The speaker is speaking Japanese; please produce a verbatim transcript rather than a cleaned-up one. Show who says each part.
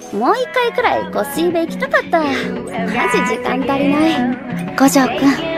Speaker 1: もう一回くらいコシーベ行きたかった。マジ時間足りない。五条くん